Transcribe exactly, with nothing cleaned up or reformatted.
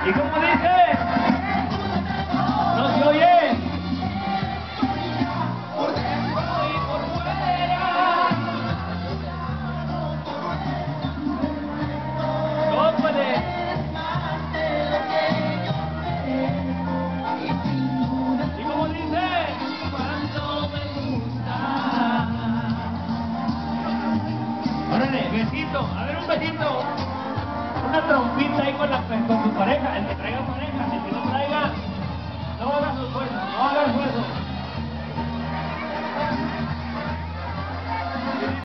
¿Y cómo dice? ¿No se oye? Por dentro y por fuera. No puede. ¿Y cómo dice? Cuando me gusta. Órale, besito. A ver, un besito. Una trompita ahí con